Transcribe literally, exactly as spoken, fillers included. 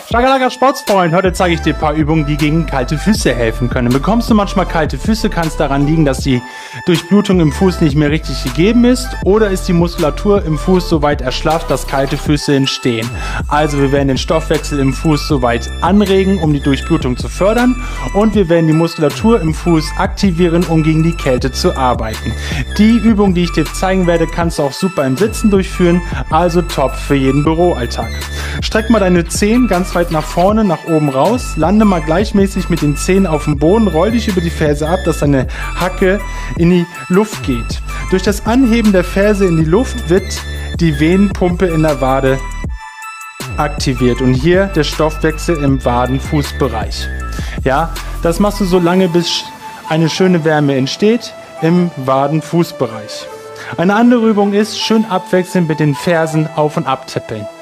Schakalaka Sportsfreund, heute zeige ich dir ein paar Übungen, die gegen kalte Füße helfen können. Bekommst du manchmal kalte Füße, kann es daran liegen, dass die Durchblutung im Fuß nicht mehr richtig gegeben ist, oder ist die Muskulatur im Fuß so weit erschlafft, dass kalte Füße entstehen. Also wir werden den Stoffwechsel im Fuß so weit anregen, um die Durchblutung zu fördern, und wir werden die Muskulatur im Fuß aktivieren, um gegen die Kälte zu arbeiten. Die Übung, die ich dir zeigen werde, kannst du auch super im Sitzen durchführen, also top für jeden Büroalltag. Streck mal deine Zehen ganz weit nach vorne, nach oben raus, lande mal gleichmäßig mit den Zehen auf dem Boden, roll dich über die Ferse ab, dass deine Hacke in die Luft geht. Durch das Anheben der Ferse in die Luft wird die Venenpumpe in der Wade aktiviert und hier der Stoffwechsel im Waden-Fußbereich. Ja, das machst du so lange, bis eine schöne Wärme entsteht im Waden-Fußbereich. Eine andere Übung ist, schön abwechselnd mit den Fersen auf und ab tippeln.